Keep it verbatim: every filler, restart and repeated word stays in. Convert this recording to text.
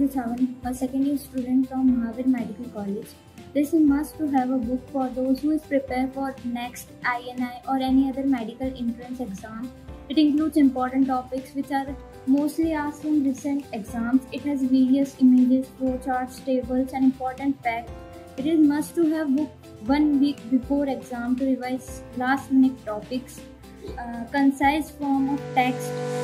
is Savan, a second year student from Mahavir Medical College. This is must to have a book for those who is prepared for next I N I or any other medical entrance exam. It includes important topics which are mostly asked in recent exams. It has various images, flowcharts, tables and important facts. It is must to have book one week before exam to revise last minute topics. Uh, concise form of text